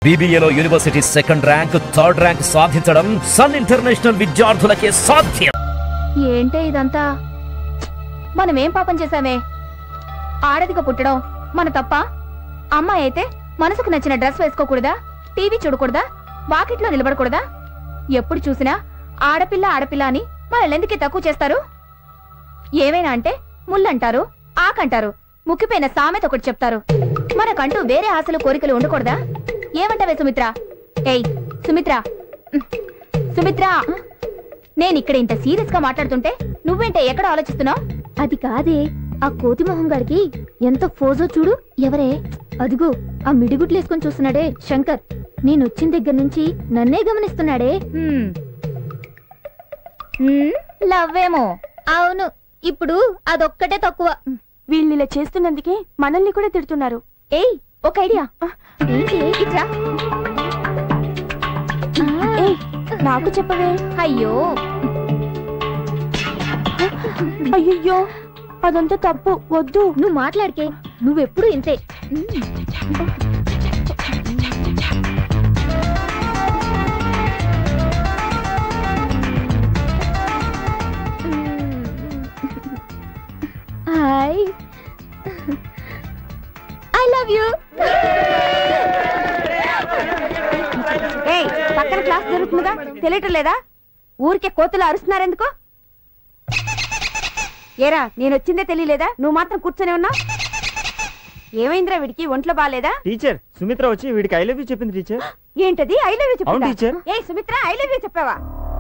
BBAలో university second rank, third rank సాధించడం Sun International విద్యార్థులకే సాధ్యం. ఏంటే ఇదంతా? మనమేం పాపం చేశామే? ఆడదిగా పుట్టడం మన తప్ప? అమ్మాయి అయితే మనసుకు నచ్చిన డ్రెస్ వేసుకోకూడదా? టీవీ చూడకూడదా? వాకిట్లో నిలబడకూడదా? ఎప్పుడు చూసినా ఆడపిల్ల ఆడపిల్ల అని మనల్ని తక్కువ చేస్తారు? ఏమైనా అంటే ముళ్ళంటారు, ఆకంటారు, ముక్కిపోయిన సామెత ఒకటి చెప్తారు. మనకంటూ వేరే ఆశలు కోరికలు ఉండకూడదా? ఏమంటావే సుమిత్ర? ఏయ్ సుమిత్ర, సుమిత్ర, నేనిక్కడ ఇంత సీరియస్ గా మాట్లాడుతుంటే నువ్వేంటే ఎక్కడ ఆలోచిస్తున్నావు? అది కాదే, ఆ కోతి మొహం గాడికి ఎంత ఫోజో చూడు. ఎవరే? అదిగో ఆ మిడిగుట్లేసుకొని చూస్తున్నాడే శంకర్. నేనొచ్చిన దగ్గర నుంచి నన్నే గమనిస్తున్నాడే. లవ్వేమో. అవును, ఇప్పుడు అదొక్కటే తక్కువ. వీళ్ళు ఇలా చేస్తున్నందుకే మనల్ని కూడా తిడుతున్నారు. ఏయ్ ఒక ఐడియా. ఏంటి? ఇట్రా. నాకు చెప్పవే. అయ్యో అయ్యో, అదంతా తప్పు, వద్దు. నువ్వు మాట్లాడికే, నువ్వెప్పుడు ఇంతే. Hi, I love you. ఏయ్, పక్కన క్లాస్ జరుగుతుందిగా, తెలియటం లేదా? ఊరికే కోతులు అరుస్తున్నారెందుకో? ఏరా, నేనొచ్చిందే తెలియలేదా? నువ్వు మాత్రం కూర్చొని ఉన్నా. ఏమైందిరా వీడికి? ఒంట్లో బాలేదా? టీచర్ సుమిత్ర వచ్చి వీడికి ఐ లవ్ యూ చెప్పింది టీచర్. ఏంటది ఐ లవ్ యూ అవును టీచర్. ఏ సుమిత్ర, ఐ లవ్ యూ చెప్పావా?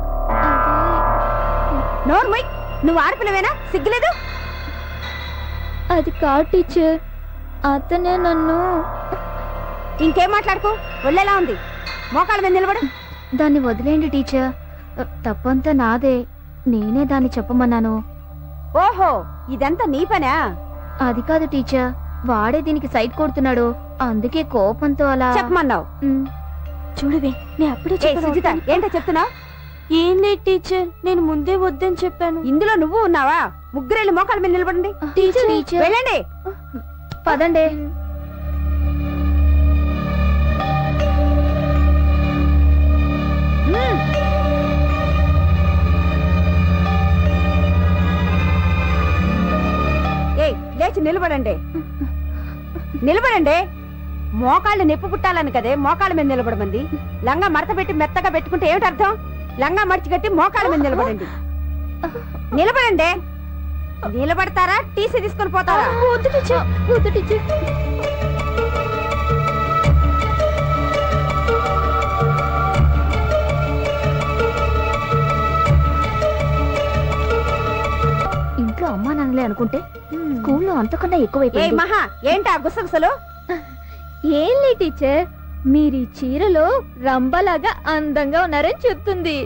నోర్మై, నువ్వు ఆడపిల్లవేనా? సిగ్గులేదు? అది కాదు టీచర్, అతనే నన్ను. ఇంకేం మాట్లాడుకో, ఒళ్ళెలా ఉంది? మోకాళ్ళ మీద నిలబడు. దాన్ని వదిలేండి టీచర్, తప్పంతా నాదే. నేనే దాన్ని చెప్పమన్నాను. ఓహో, ఇదంతా నీ పనా? అది కాదు టీచర్, వాడే దీనికి సైట్ కొడుతున్నాడు, అందుకే కోపంతో అలా చెప్పమన్నావు. చూడవే, నేను అప్పుడే సుజిత, ఏంటో చెప్తున్నావు? ఏం లేదు టీచర్, నేను ముందే వద్దని చెప్పాను. ఇందులో నువ్వు ఉన్నావా? ముగ్గురేళ్ళు మోకాళ్ళ మీద నిలబడండి. టీచర్ వెళ్ళండి. పదండి. ఏయ్, లేచి నిలబడండి. నిలబడండి. మోకాళ్ళు నొప్పి పుట్టాలని కదే మోకాళ్ళ మీద నిలబడమంది. లంగా మడత పెట్టి మెత్తగా పెట్టుకుంటే ఏమిటి అర్థం? లంగా మడిచి కట్టి మోకాళ్ళ మీద నిలబడండి. నిలబడండి. నిలబడతారా? టీసీ తీసుకొని పోతారా? వద్దు టీచర్, వద్దు టీచర్. ఇంట్లో అమ్మా నాన్నలే అనుకుంటే స్కూల్లో అంతకన్నా ఎక్కువైపోయింది. మహా, ఏంటా గుసగుసలు? ఏం లే టీచర్, మీరు ఈ చీరలో రంబలాగా అందంగా ఉన్నారని చెప్తుంది.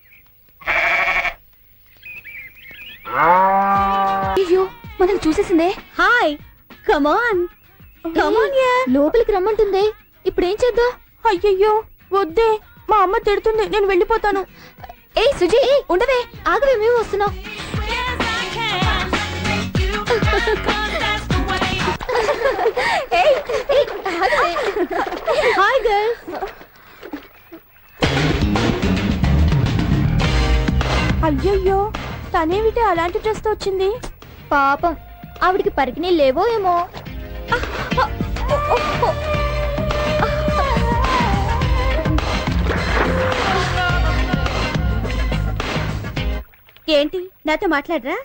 అయ్యో, మనల్ని చూసేసిందే. హాయ్, కమాన్ కమాన్, లోపలికి రమ్మంటుంది. ఇప్పుడేం చేద్దాం? అయ్యయ్యో వద్దే, మా అమ్మ తిడుతుంది, నేను వెళ్ళిపోతాను. ఏయ్ సుజీ, ఉండవే, ఆగవే, మేము వస్తున్నాం. Hi girls. అయ్యయ్యో, తనేమిటి అలాంటి డ్రెస్ తో వచ్చింది? పాపం, ఆవిడికి పరికినీ లేవో ఏమో. ఏంటి, నాతో మాట్లాడరా?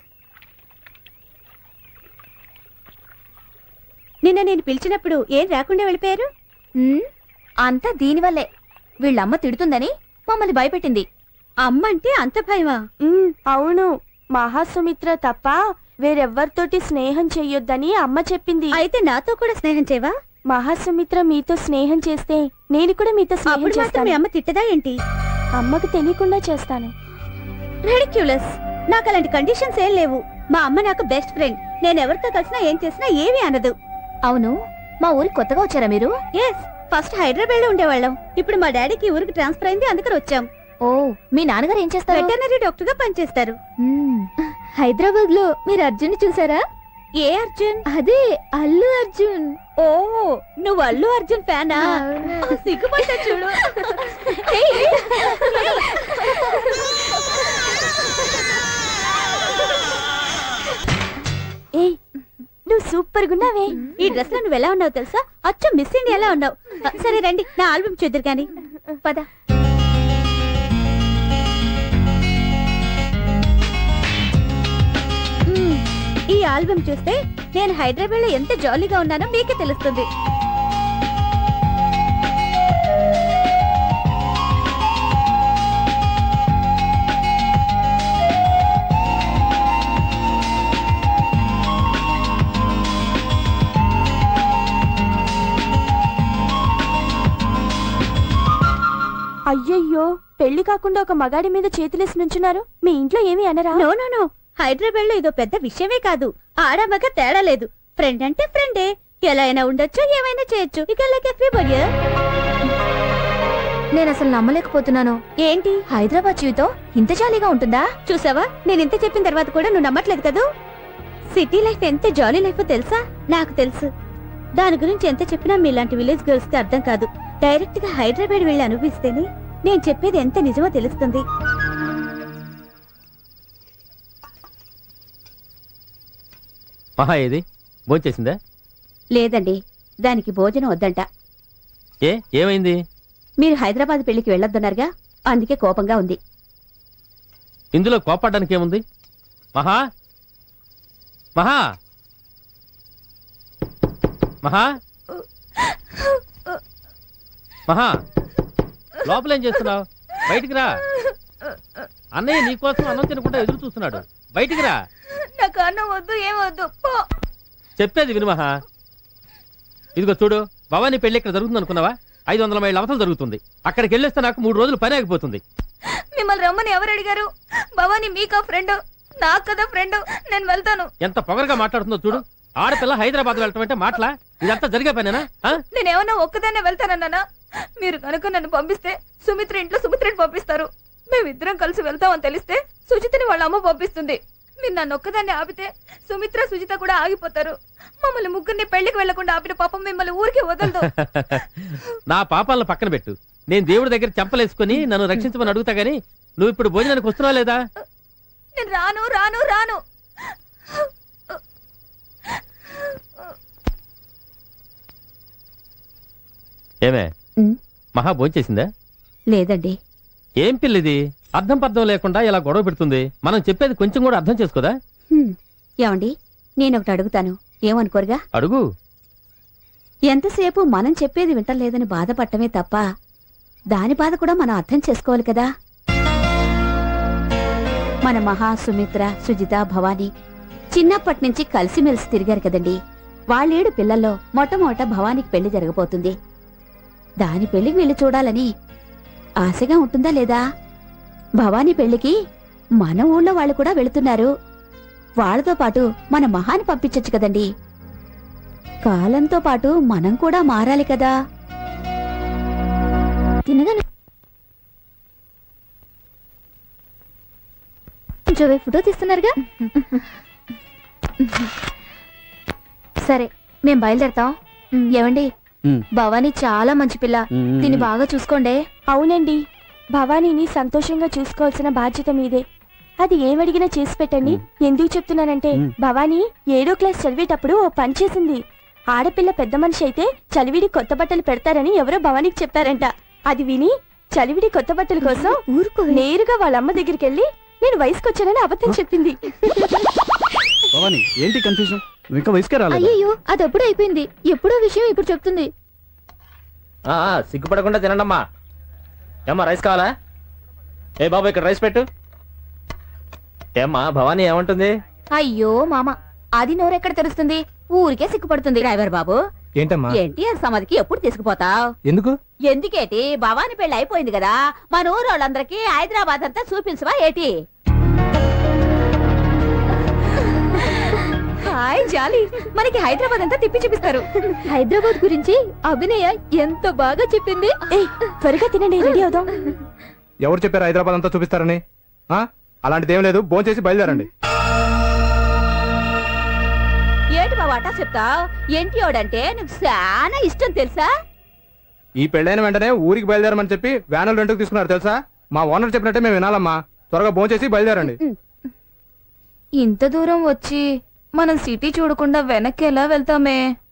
నిన్న నేను పిలిచినప్పుడు ఏం రాకుండా వెళ్ళిపోయారు? అంతా దీనివల్లే. వీళ్ళమ్మ తిడుతుందని మమ్మల్ని భయపెట్టింది. అమ్మ అంటే అంత భయమా? అవును, మహాసుమిత్ర తప్ప వేరెవ్వరితోటి స్నేహం చెయ్యొద్దని అమ్మ చెప్పింది. అయితే నాతో కూడా స్నేహం చేయవా? మహాసుమిత్ర మీతో స్నేహం చేస్తే నేను కూడా మీతో స్నేహం చేస్తాను. మీ అమ్మ తిట్టదా ఏంటి? అమ్మకు తెలియకుండా చేస్తాను. రెడిక్యులస్. నాకు అలాంటి కండిషన్స్ ఏం లేవు. మా అమ్మ నాకు బెస్ట్ ఫ్రెండ్. నేను ఎవరితో కలిసినా ఏం చేసినా ఏమీ అనదు. అవును, మా ఊరికి కొత్తగా వచ్చారా మీరు? ఎస్, ఫస్ట్ హైదరాబాద్ లో ఉండేవాళ్ళం. ఇప్పుడు మా డాడీకి ఊరికి ట్రాన్స్ఫర్ అయింది, అందుకని వచ్చాం. ఓ, మీ నాన్నగారు ఏం చేస్తారు? వెటర్నరీ డాక్టర్ గా పనిచేస్తారు. హైదరాబాద్ లో మీరు అర్జున్ చూసారా? ఏ అర్జున్? అదే అల్లు అర్జున్. ఓ నువ్వు అల్లు అర్జున్ ఫ్యానా? సిగ్గుపడ్డా చూడు. ఏయ్ నువ్వు సూపర్ గున్నావే. ఈ డ్రెస్ లో నువ్వు ఎలా ఉన్నావు తెలుసా? అచ్చం మిస్ ఇండియా ఎలా ఉన్నావు. సరే రండి నా ఆల్బమ్ చూద్దరు కానీ. పద. ఈ ఆల్బమ్ చూస్తే నేను హైదరాబాద్ లో ఎంత జాలీగా ఉన్నానో మీకే తెలుస్తుంది. అయ్యయ్యో, పెళ్లి కాకుండా ఒక మగాడి మీద చేతులేసి నుంచున్నారు. మీ ఇంట్లో ఏమీ అనరా? నో నో నో, హైదరాబాద్ లో ఇదో పెద్ద విషయమే కాదు. ఆడమగ తేడా లేదు. ఫ్రెండ్ అంటే ఫ్రెండే. ఎలా అయినా ఉండొచ్చు, ఏమైనా చేయొచ్చు. ఇక నేను అసలు నమ్మలేకపోతున్నాను. ఏంటి హైదరాబాద్ జీవితం ఇంత జాలీగా ఉంటుందా? చూసావా, నేను ఇంత చెప్పిన తర్వాత కూడా నువ్వు నమ్మట్లేదు కదూ. సిటీ లైఫ్ ఎంత జాలీ లైఫ్ తెలుసా? నాకు తెలుసు. దాని గురించి ఎంత చెప్పినా మీలాంటి విలేజ్ గర్ల్స్ కి అర్థం కాదు. డైరెక్ట్ గా హైదరాబాద్ వెళ్ళి అనుభవిస్తేనే నేను చెప్పేది ఎంత నిజమో తెలుస్తుంది. మహా ఏది భోంచేసిందా? లేదండి, దానికి భోజనం వద్దంట. ఏమైంది? మీరు హైదరాబాద్ పెళ్లికి వెళ్ళొద్దన్నారుగా, అందుకే కోపంగా ఉంది. ఇందులో కోపడడానికి ఏముంది? మహా మహా మహా మహా లోపలేం చేస్తున్నావు? బయటికి రా. అన్నయ్య నీకోసం అన్నం తినకుండా ఎదురు చూస్తున్నాడు. బయటికి రా. నాకు అన్నం వద్దు, ఏమొద్దు. చెప్పేది విను మహా. ఇదిగో చూడు, భవానీ పెళ్లి ఇక్కడ జరుగుతుంది అనుకున్నావా? 500 మైళ్ళ అవతల జరుగుతుంది. అక్కడికి వెళ్ళేస్తే నాకు 3 రోజులు పని ఆగిపోతుంది. మిమ్మల్ని రమ్మని ఎవరు అడిగారు? భవానీ మీకా ఫ్రెండ్? నాకు కదా ఫ్రెండ్. నేను వెళ్తాను. ఎంత పొగరుగా మాట్లాడుతుందో చూడు. ఆడపిల్ల హైదరాబాద్ వెళ్ళటం అంటే మాటలా? ఇదంతా జరిగే పనేనా? నేనేమన్నా ఒక్కదాన్నే వెళ్తానన్నా? మీరు కనుక నన్ను పంపిస్తే సుమిత్ర ఇంట్లో సుమిత్రని పంపిస్తారు. మేమిద్దరం కలిసి వెళ్తామని తెలిస్తే సుజితని వాళ్ళ అమ్మ పంపిస్తుంది. మీరు నన్ను ఒక్కదాన్ని ఆపితే సుమిత్ర సుజిత కూడా ఆగిపోతారు. మమ్మల్ని ముగ్గురిని పెళ్లికి వెళ్లకుండా ఆపిన పాపం మిమ్మల్ని ఊరికి వదలదు. నా పాపాలను పక్కన పెట్టు. నేను దేవుడి దగ్గర చెంపలేసుకుని నన్ను రక్షించమని అడుగుతా గానీ నువ్వు ఇప్పుడు భోజనానికి వస్తున్నావా లేదా? నేను రాను రాను రాను. ఏమే మహా భోంచేసిందా? లేదండి. ఏం పిల్లిది అర్థం పర్థం లేకుండా ఇలా గొడవ పెడుతుంది. మనం చెప్పేది కొంచెం కూడా అర్థం చేసుకోదా? ఏమండి, నేనొకటి అడుగుతాను, ఏమనుకోరుగా? అడుగు. ఎంతసేపు మనం చెప్పేది వింటలేదని బాధపడటమే తప్ప దాని బాధ కూడా మనం అర్థం చేసుకోవాలి కదా. మన మహా, సుమిత్ర, సుజిత, భవానీ చిన్నప్పటి నుంచి కలిసిమెలిసి తిరిగారు కదండి. వాళ్ళేడు పిల్లల్లో మొట్టమొదట భవానీకి పెళ్లి జరగబోతుంది. దాని పెళ్లికి వెళ్లి చూడాలని ఆశగా ఉంటుందా లేదా? భవానీ పెళ్లికి మన ఊళ్ళో వాళ్ళు కూడా వెళుతున్నారు. వాళ్ళతో పాటు మన మహాని పంపించచ్చు కదండి. కాలంతో పాటు మనం కూడా మారాలి కదా. తినగానే ఫోటో తీస్తున్నారుగా. సరే, మేం బయలుదేరతాం. ఏమండి, భవానీ చాలా మంచి పిల్ల. దీన్ని బాగా చూసుకోండి. అవునండి, భవానీని సంతోషంగా చూసుకోవాల్సిన బాధ్యత మీదే. అది ఏమడిగినా చేసి పెట్టండి. ఎందుకు చెప్తున్నానంటే, భవానీ 7వ క్లాస్ చదివేటప్పుడు ఓ పని చేసింది. ఆడపిల్ల పెద్ద మనిషి అయితే చలివిడి కొత్త బట్టలు పెడతారని ఎవరో భవానీకి చెప్పారంట. అది విని చలివిడి కొత్త బట్టల కోసం నేరుగా వాళ్ళ అమ్మ దగ్గరికి వెళ్ళి నేను వయసుకొచ్చానని అబద్ధం చెప్పింది. ఏంటి కన్ఫ్యూజన్? ఇంకా వయసుకే రాలేదు. అయ్యో, అది ఎప్పుడు అయిపోయింది. ఎప్పుడో విషయం ఇప్పుడు చెప్తుంది. సిగ్గుపడకుండా తినండమ్మా. ఏమ్మా రైస్ కావాలా? ఏ బాబు, ఇక్కడ రైస్ పెట్టు. ఏమ్మా భవానీ ఏమంటుంది? అయ్యో మామ, అది నోరెక్కడ తెలుస్తుంది? ఊరికే సిగ్గుపడుతుంది. డ్రైవర్ బాబు, ఏంటమ్మా? ఎన్టీఆర్ సమాధికి ఎప్పుడు తీసుకుపోతావు? ఎందుకు? ఎందుకేటి, భవానీ పెళ్లి అయిపోయింది కదా. మన ఊరు వాళ్ళందరికీ హైదరాబాద్ అంతా చూపించవా ఏటి? హాయ్ జాలి, మనకి హైదరాబాద్ అంతా తిప్పి చూపిస్తారు. హైదరాబాద్ గురించి అభినయ ఎంత బాగా చెప్పింది. త్వరగా తినండి, రెడీ అవుదాం. ఎవరు చెప్పారు హైదరాబాద్ అంతా చూపిస్తారని? అలాంటిది ఏం లేదు. భోంచేసి బయలుదేరండి. ఏటి బాబా వాటా చెప్తావు ఏంటియోడంటే నీకు చాలా ఇష్టం తెలుసా? ఈ పెళ్ళైన వెంటనే ఊరికి బయలుదేరమని చెప్పి వ్యానులు రెంట్కి తీసుకున్నారు తెలుసా? మా ఓనర్ చెప్పినట్టే మేము వినాలమ్మా. త్వరగా భోంచేసి బయలుదేరండి. ఇంత దూరం వచ్చి మనం సిటీ చూడకుండా వెనక్కి ఎలా వెళ్తామే?